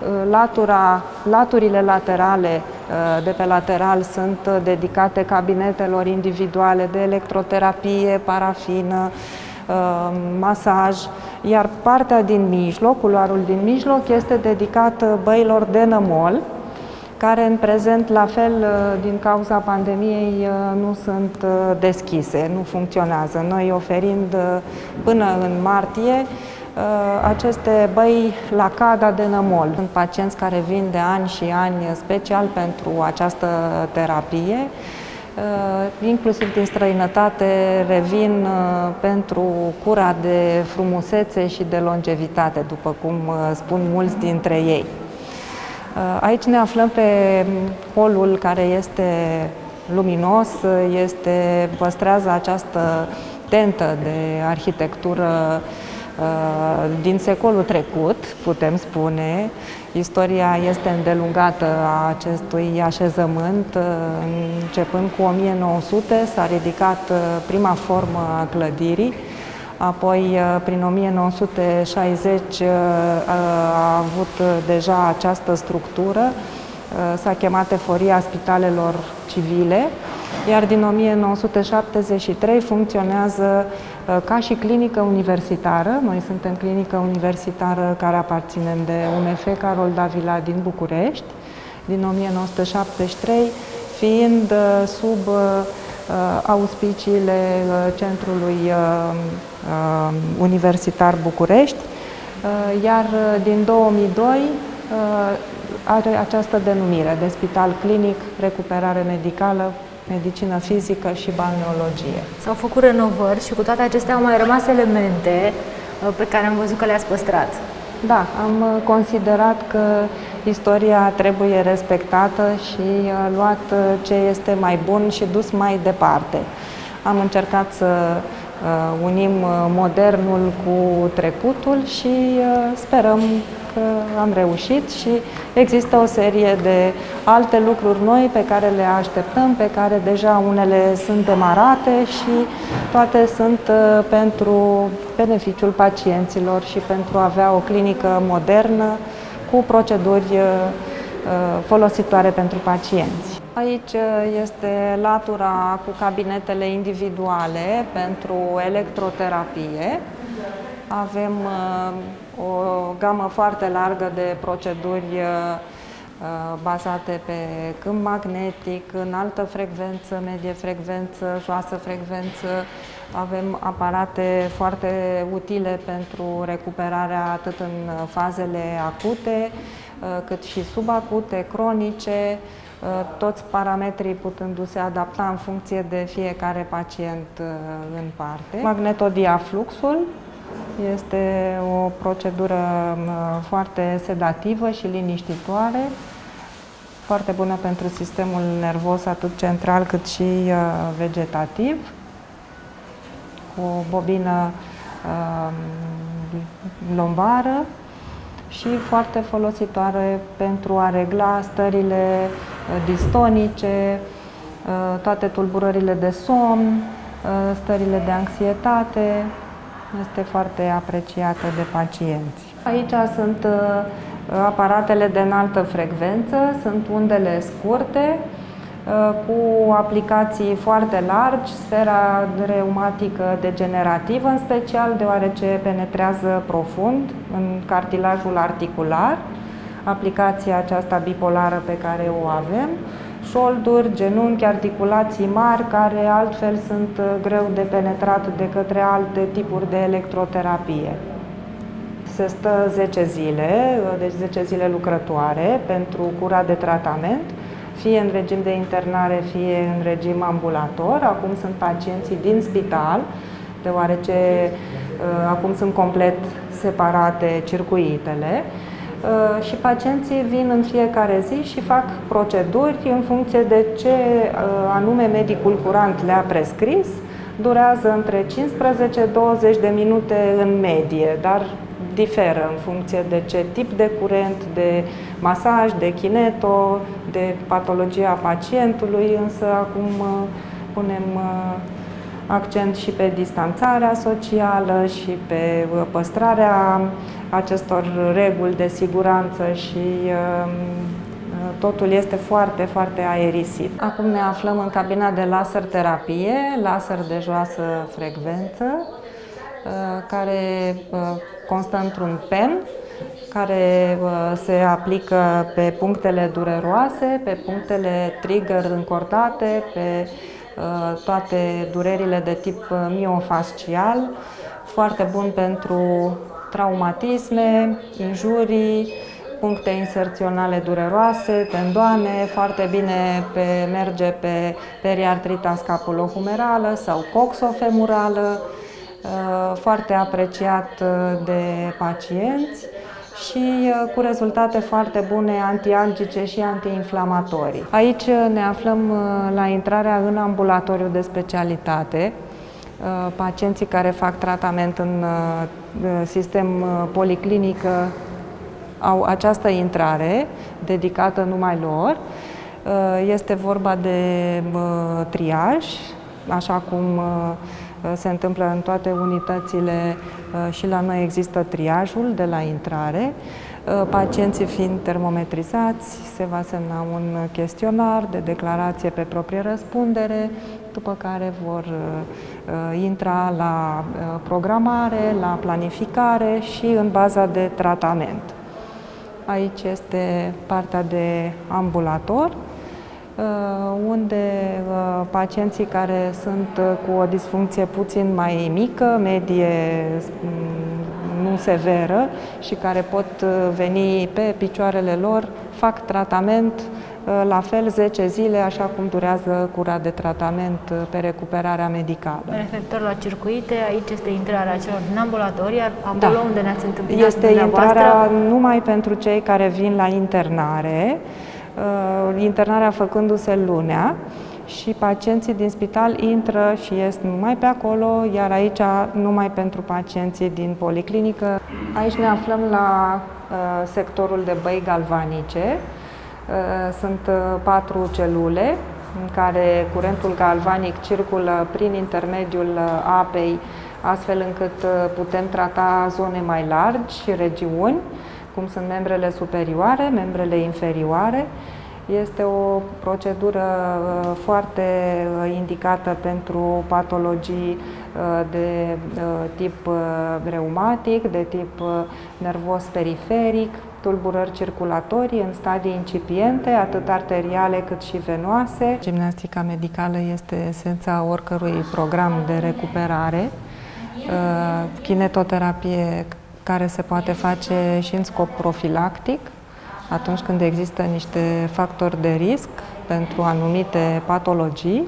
Laturile laterale de pe lateral sunt dedicate cabinetelor individuale de electroterapie, parafină, masaj, iar partea din mijloc, culoarul din mijloc, este dedicat băilor de nămol, care în prezent, la fel, din cauza pandemiei, nu sunt deschise, nu funcționează. Noi oferind până în martie aceste băi la CADA de nămol. Sunt pacienți care vin de ani și ani special pentru această terapie, inclusiv din străinătate revin pentru cura de frumusețe și de longevitate, după cum spun mulți dintre ei. Aici ne aflăm pe holul care este luminos, păstrează această tentă de arhitectură din secolul trecut, putem spune. Istoria este îndelungată a acestui așezământ. Începând cu 1900 s-a ridicat prima formă a clădirii, apoi prin 1960 a avut deja această structură, s-a chemat Eforia Spitalelor Civile, iar din 1973 funcționează ca și clinică universitară. Noi suntem clinică universitară care aparținem de UMF Carol Davila din București, din 1973, fiind sub auspiciile Centrului Universitar București, iar din 2002 are această denumire de Spital Clinic, Recuperare Medicală, Medicină Fizică și Balneologie. S-au făcut renovări și cu toate acestea au mai rămas elemente pe care am văzut că le-ați păstrat. Da, am considerat că istoria trebuie respectată și luat ce este mai bun și dus mai departe. Am încercat să unim modernul cu trecutul și sperăm că am reușit și există o serie de alte lucruri noi pe care le așteptăm, pe care deja unele sunt demarate și toate sunt pentru beneficiul pacienților și pentru a avea o clinică modernă cu proceduri folositoare pentru pacienți. Aici este latura cu cabinetele individuale pentru electroterapie. Avem o gamă foarte largă de proceduri bazate pe câmp magnetic, înaltă frecvență, medie frecvență, joasă frecvență. Avem aparate foarte utile pentru recuperarea atât în fazele acute, cât și subacute, cronice, toți parametrii putându-se adapta în funcție de fiecare pacient în parte. Magnetodiafluxul este o procedură foarte sedativă și liniștitoare, foarte bună pentru sistemul nervos, atât central cât și vegetativ, cu o bobină lombară și foarte folositoare pentru a regla stările distonice, toate tulburările de somn, stările de anxietate. Este foarte apreciată de pacienți. Aici sunt Aparatele de înaltă frecvență sunt undele scurte cu aplicații foarte largi, sfera reumatică degenerativă în special, deoarece penetrează profund în cartilajul articular, aplicația aceasta bipolară pe care o avem, șolduri, genunchi, articulații mari, care altfel sunt greu de penetrat de către alte tipuri de electroterapie. Se stă 10 zile, deci 10 zile lucrătoare pentru cura de tratament, fie în regim de internare, fie în regim ambulator. Acum sunt pacienții din spital, deoarece acum sunt complet separate circuitele și pacienții vin în fiecare zi și fac proceduri în funcție de ce anume medicul curant le-a prescris. Durează între 15-20 de minute în medie, dar diferă în funcție de ce tip de curent, de masaj, de kineto, de patologia pacientului, însă acum punem accent și pe distanțarea socială și pe păstrarea acestor reguli de siguranță și totul este foarte, foarte aerisit. Acum ne aflăm în cabina de laser terapie, laser de joasă frecvență, care constă într-un pen care se aplică pe punctele dureroase, pe punctele trigger încordate, pe toate durerile de tip miofascial, foarte bun pentru traumatisme, injurii, puncte inserționale dureroase, tendoane, foarte bine merge pe periartrita scapulohumerală sau coxofemurală, foarte apreciat de pacienți și cu rezultate foarte bune antialgice și antiinflamatorii. Aici ne aflăm la intrarea în ambulatoriu de specialitate. Pacienții care fac tratament în sistem policlinică au această intrare dedicată numai lor. Este vorba de triaj, așa cum se întâmplă în toate unitățile și la noi există triajul de la intrare. Pacienții fiind termometrizați, se va semna un chestionar de declarație pe proprie răspundere, după care vor intra la programare, la planificare și în baza de tratament. Aici este partea de ambulator, unde pacienții care sunt cu o disfuncție puțin mai mică, medie, nu severă și care pot veni pe picioarele lor, fac tratament la fel 10 zile, așa cum durează cura de tratament pe recuperarea medicală. Referitor la circuite, aici este intrarea celor din ambulator, iar acolo unde ne-ați întâmpinat este intrarea numai pentru cei care vin la internare, internarea făcându-se lunea, și pacienții din spital intră și ies numai pe acolo, iar aici numai pentru pacienții din policlinică. Aici ne aflăm la sectorul de băi galvanice. Sunt 4 celule în care curentul galvanic circulă prin intermediul apei, astfel încât putem trata zone mai largi și regiuni, cum sunt membrele superioare, membrele inferioare. Este o procedură foarte indicată pentru patologii de tip reumatic, de tip nervos periferic, tulburări circulatorii în stadii incipiente, atât arteriale cât și venoase. Gimnastica medicală este esența oricărui program de recuperare. Kinetoterapie care se poate face și în scop profilactic, atunci când există niște factori de risc pentru anumite patologii.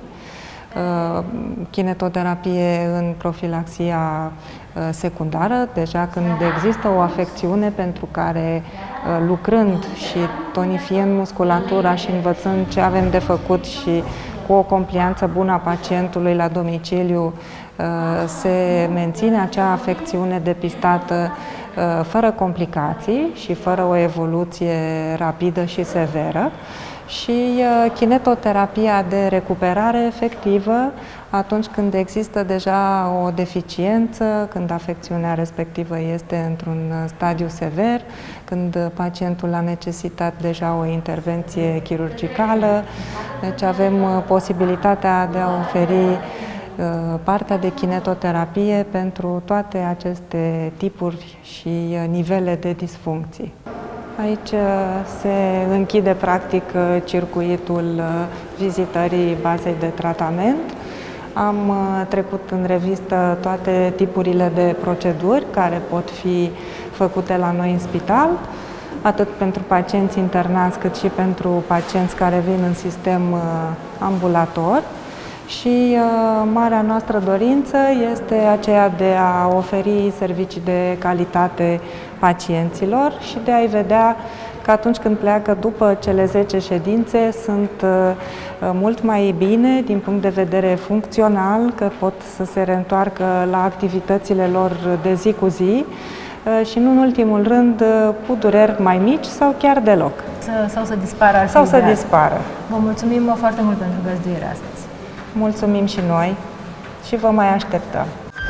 Kinetoterapie în profilaxia secundară, deja când există o afecțiune pentru care, lucrând și tonifiând musculatura și învățând ce avem de făcut și cu o complianță bună a pacientului la domiciliu, se menține acea afecțiune depistată fără complicații și fără o evoluție rapidă și severă. și kinetoterapia de recuperare efectivă atunci când există deja o deficiență, când afecțiunea respectivă este într-un stadiu sever, când pacientul a necesitat deja o intervenție chirurgicală. Deci avem posibilitatea de a oferi partea de kinetoterapie pentru toate aceste tipuri și nivele de disfuncții. Aici se închide practic circuitul vizitării bazei de tratament. Am trecut în revistă toate tipurile de proceduri care pot fi făcute la noi în spital, atât pentru pacienți internați cât și pentru pacienți care vin în sistem ambulator. Și marea noastră dorință este aceea de a oferi servicii de calitate pacienților și de a-i vedea că atunci când pleacă după cele 10 ședințe sunt mult mai bine din punct de vedere funcțional, că pot să se reîntoarcă la activitățile lor de zi cu zi și, nu în ultimul rând, cu dureri mai mici sau chiar deloc. Sau să dispară. Sau să dispară. Vă mulțumim foarte mult pentru găzduirea astăzi. Mulțumim și noi și vă mai așteptăm.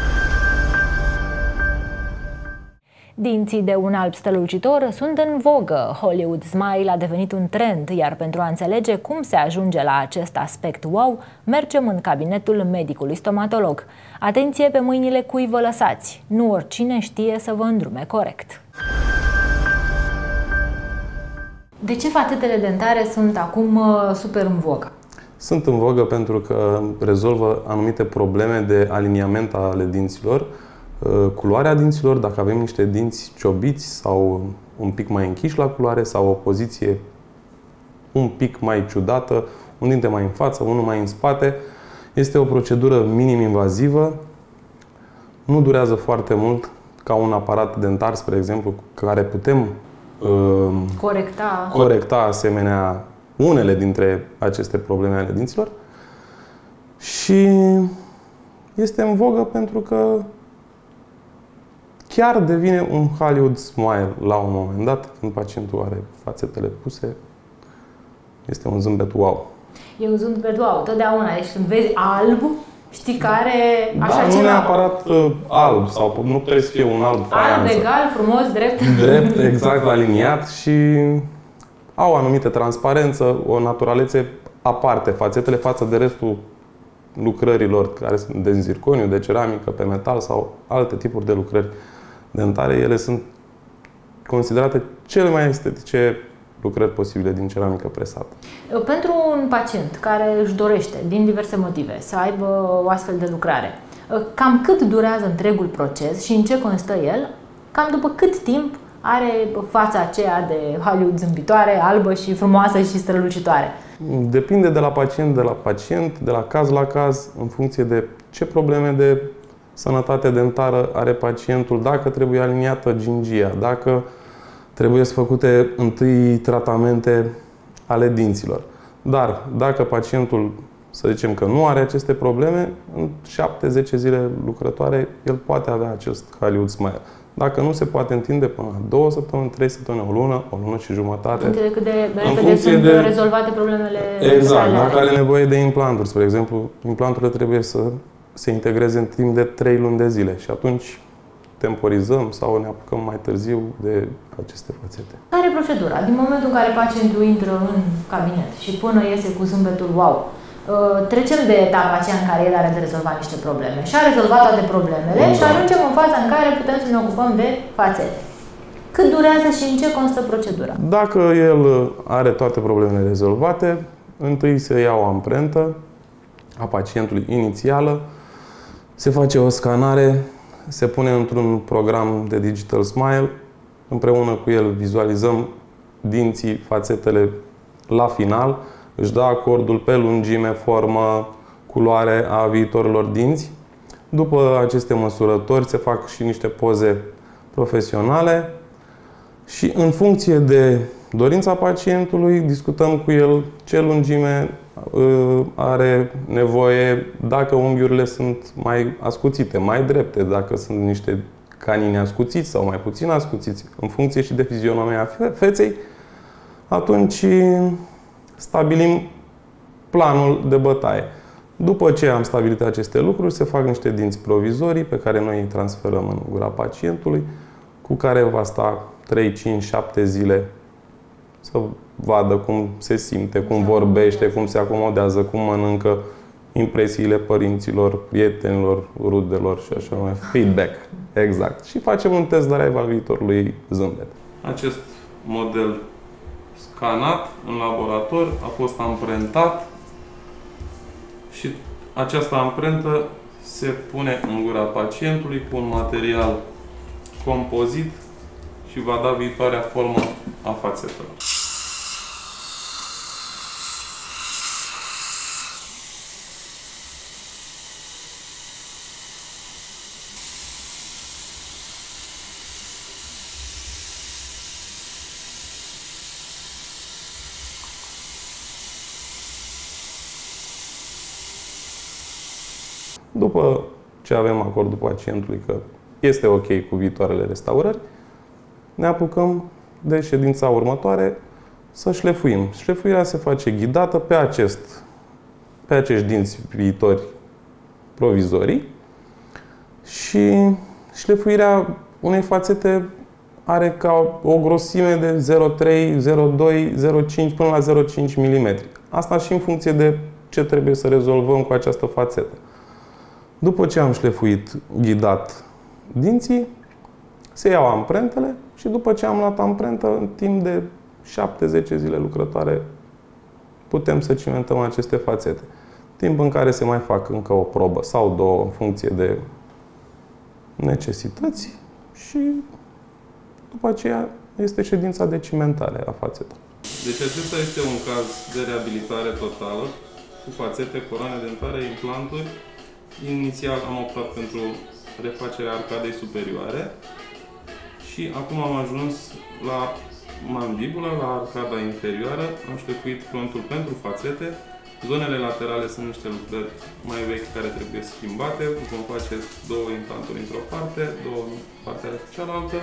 Dinții de un alb strălucitor sunt în vogă. Hollywood Smile a devenit un trend, iar pentru a înțelege cum se ajunge la acest aspect wow, mergem în cabinetul medicului stomatolog. Atenție pe mâinile cui vă lăsați. Nu oricine știe să vă îndrume corect. De ce fațetele dentare sunt acum super în vogă? Sunt în vogă pentru că rezolvă anumite probleme de aliniament ale dinților, culoarea dinților, dacă avem niște dinți ciobiți sau un pic mai închiși la culoare sau o poziție un pic mai ciudată, un dinte mai în față, unul mai în spate. Este o procedură minim-invazivă, nu durează foarte mult ca un aparat dentar, spre exemplu, cu care putem corecta asemenea unele dintre aceste probleme ale dinților și este în vogă pentru că chiar devine un Hollywood Smile la un moment dat, când pacientul are fațetele puse, este un zâmbet wow. E un zâmbet wow, totdeauna. Deci când vezi alb, știi că are așa ceva. Nu neapărat alb, sau nu trebuie să fie un alb faianță. Alb, egal, frumos, drept. Drept, exact, aliniat și au o anumită transparență, o naturalețe aparte, fațetele față de restul lucrărilor care sunt de zirconiu, de ceramică, pe metal sau alte tipuri de lucrări dentare. Ele sunt considerate cele mai estetice lucrări posibile din ceramică presată. Pentru un pacient care își dorește, din diverse motive, să aibă o astfel de lucrare, cam cât durează întregul proces și în ce constă el? Cam după cât timp are fața aceea de Hollywood zâmbitoare, albă și frumoasă și strălucitoare? Depinde de la pacient, de la caz la caz, în funcție de ce probleme de sănătate dentară are pacientul, dacă trebuie aliniată gingia, dacă trebuie să făcute întâi tratamente ale dinților. Dar dacă pacientul, să zicem că nu are aceste probleme, în 7-10 zile lucrătoare, el poate avea acest Hollywood Smile. Dacă nu, se poate întinde până la 2 săptămâni, 3 săptămâni, o lună și jumătate. În funcție de cât de repede sunt rezolvate problemele. Exact. Dacă are nevoie de implanturi, spre exemplu, implanturile trebuie să se integreze în timp de 3 luni de zile și atunci temporizăm sau ne apucăm mai târziu de aceste fațete. Care e procedura? Din momentul în care pacientul intră în cabinet și până iese cu zâmbetul wow, trecem de etapa aceea în care el are de rezolvat niște probleme și a rezolvat toate problemele și ajungem în faza în care putem să ne ocupăm de fațete. Cât durează și în ce constă procedura? Dacă el are toate problemele rezolvate, întâi se ia o amprentă a pacientului inițială, se face o scanare, se pune într-un program de Digital Smile, împreună cu el vizualizăm dinții, fațetele la final, își dă acordul pe lungime, formă, culoare a viitorilor dinți. După aceste măsurători se fac și niște poze profesionale și în funcție de dorința pacientului discutăm cu el ce lungime are nevoie, dacă unghiurile sunt mai ascuțite, mai drepte, dacă sunt niște canini ascuțiți sau mai puțin ascuțiți, în funcție și de fizionomia feței, atunci stabilim planul de bătaie. După ce am stabilit aceste lucruri, se fac niște dinți provizorii pe care noi îi transferăm în gura pacientului, cu care va sta 3, 5, 7 zile să vadă cum se simte, cum vorbește, cum se acomodează, cum mănâncă, impresiile părinților, prietenilor, rudelor și așa mai. Feedback. Exact. Și facem un test de live al viitorului zâmbet. Acest model scanat în laborator a fost amprentat și această amprentă se pune în gura pacientului cu un material compozit și va da viitoarea formă a fațetelor. După ce avem acordul pacientului că este ok cu viitoarele restaurări, ne apucăm de ședința următoare să șlefuim. Șlefuirea se face ghidată pe acești dinți viitori provizorii și șlefuirea unei fațete are ca o grosime de 0,3, 0,2, 0,5 până la 0,5 mm. Asta și în funcție de ce trebuie să rezolvăm cu această fațetă. După ce am șlefuit ghidat dinții, se iau amprentele și după ce am luat amprentă, în timp de 7-10 zile lucrătoare, putem să cimentăm aceste fațete. Timp în care se mai fac încă o probă sau două, în funcție de necesități și după aceea este ședința de cimentare a fațetelor. Deci acesta este un caz de reabilitare totală cu fațete, coroane dentare, implanturi. Inițial am optat pentru refacerea arcadei superioare și acum am ajuns la mandibulă, la arcada inferioară. Am șlefuit frontul pentru fațete. Zonele laterale sunt niște lucrări mai vechi care trebuie schimbate. Vom face două implanturi într-o parte, două în partea cealaltă.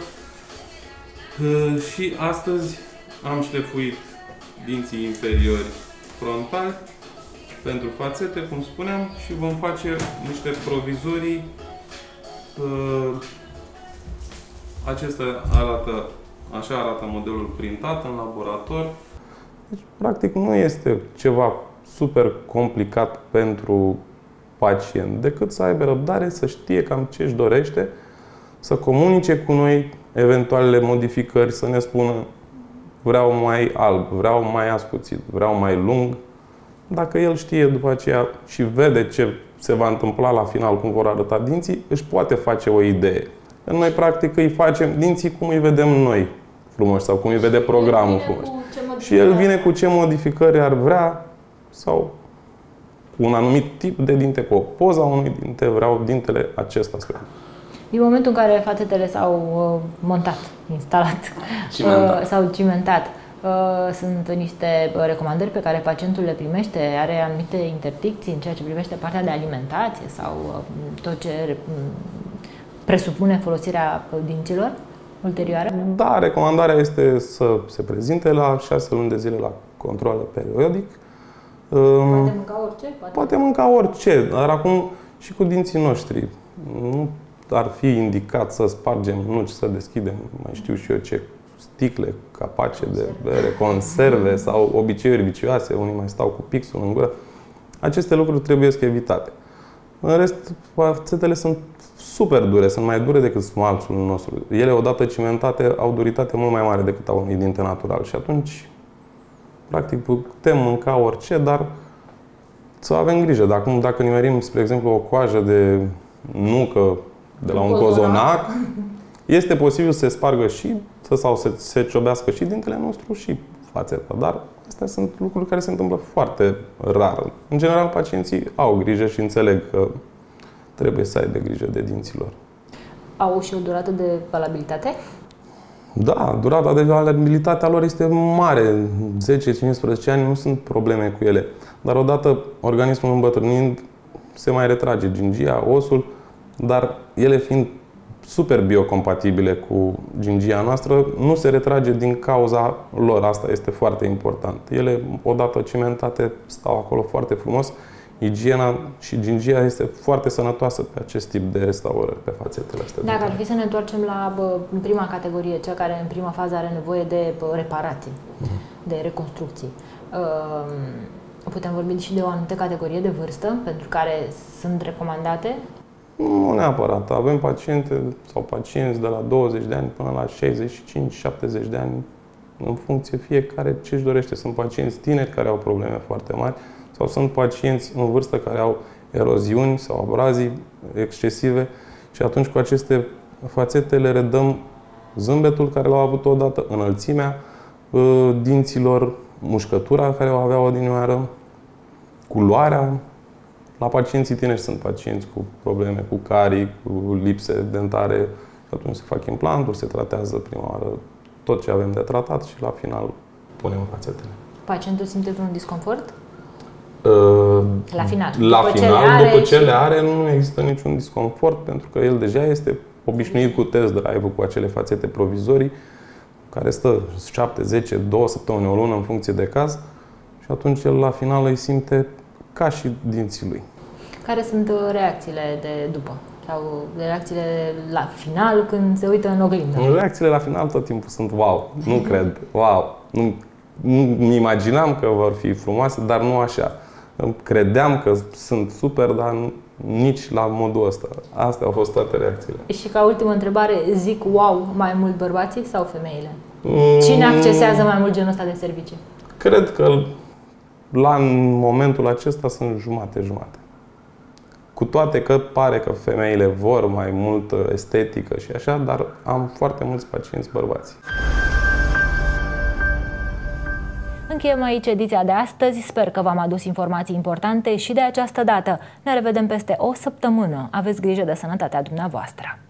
Și astăzi am șlefuit dinții inferiori frontali pentru fațete, cum spuneam, și vom face niște provizorii. Așa arată modelul printat în laborator. Deci, practic, nu este ceva super complicat pentru pacient, decât să aibă răbdare, să știe cam ce își dorește, să comunice cu noi eventualele modificări, să ne spună vreau mai alb, vreau mai ascuțit, vreau mai lung. Dacă el știe după aceea și vede ce se va întâmpla la final, cum vor arăta dinții, își poate face o idee. Noi, practic, îi facem dinții cum îi vedem noi frumoși sau cum îi vede programul frumos. Și el vine cu ce modificări ar vrea sau cu un anumit tip de dinte, cu o poză a unui dinte, vreau dintele acesta. Din momentul în care fațetele s-au montat, instalat sau cimentat, sunt niște recomandări pe care pacientul le primește? Are anumite interdicții în ceea ce privește partea de alimentație sau tot ce presupune folosirea dinților ulterioare? Da, recomandarea este să se prezinte la 6 luni de zile la control periodic. Poate mânca orice? Poate mânca orice, dar acum și cu dinții noștri. Nu ar fi indicat să spargem nuci, să deschidem, mai știu și eu ce, sticle, capace de bere, conserve sau obiceiuri vicioase, unii mai stau cu pixul în gură. Aceste lucruri trebuie evitate. În rest, fațetele sunt super dure, sunt mai dure decât smalțul nostru. Ele, odată cimentate, au duritate mult mai mare decât au unui dinte natural și atunci, practic, putem mânca orice, dar să avem grijă. Dacă nimerim, spre exemplu, o coajă de nucă de la un cozonac, este posibil să se spargă sau să se ciobească și dintele nostru și fațeta. Dar astea sunt lucruri care se întâmplă foarte rar. În general, pacienții au grijă și înțeleg că trebuie să aibă grijă de dinților. Au și o durată de valabilitate? Da, durata de valabilitate a lor este mare. 10-15 ani nu sunt probleme cu ele. Dar odată organismul îmbătrânind, se mai retrage gingia, osul, dar ele fiind super biocompatibile cu gingia noastră, nu se retrage din cauza lor. Asta este foarte important. Ele, odată cimentate, stau acolo foarte frumos. Igiena și gingia este foarte sănătoasă pe acest tip de restaurări, pe fațetele astea. Dacă ar fi să ne întoarcem la prima categorie, cea care în prima fază are nevoie de reparații, de reconstrucții, putem vorbi și de o anumită categorie de vârstă pentru care sunt recomandate? Nu neapărat. Avem paciente sau pacienți de la 20 de ani până la 65-70 de ani, în funcție fiecare ce își dorește. Sunt pacienți tineri care au probleme foarte mari sau sunt pacienți în vârstă care au eroziuni sau abrazii excesive și atunci cu aceste fațete le redăm zâmbetul care l-au avut odată, înălțimea dinților, mușcătura care o aveau odinioară, culoarea. La pacienții tineri sunt pacienți cu probleme cu carii, cu lipse dentare și atunci se fac implanturi, se tratează prima oară tot ce avem de tratat și la final punem fațetele. Pacientul simte vreun disconfort? La final. După ce le are, nu există niciun disconfort, pentru că el deja este obișnuit cu test drive-ul, cu acele fațete provizorii, care stă 7, 10, 2 săptămâni, o lună, în funcție de caz, și atunci el la final îi simte ca și dinții lui. Care sunt reacțiile de după? Sau reacțiile la final când se uită în oglindă? Reacțiile la final tot timpul sunt wow, nu cred, wow. Nu imaginam că vor fi frumoase, dar nu așa. Credeam că sunt super, dar nici la modul ăsta. Astea au fost toate reacțiile. Și ca ultimă întrebare, zic wow mai mult bărbații sau femeile? Cine accesează mai mult genul ăsta de servicii? Cred că la momentul acesta sunt jumate-jumate. Cu toate că pare că femeile vor mai multă estetică și așa, dar am foarte mulți pacienți bărbați. Încheiem aici ediția de astăzi. Sper că v-am adus informații importante și de această dată. Ne revedem peste o săptămână. Aveți grijă de sănătatea dumneavoastră.